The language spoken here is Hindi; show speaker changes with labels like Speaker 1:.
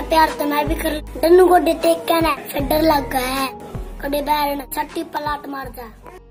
Speaker 1: प्यार तो मैं भी कर डन्नू को टेक के ना फिर डर लग गया है कड़े बैर छट्टी पलाट मार जा।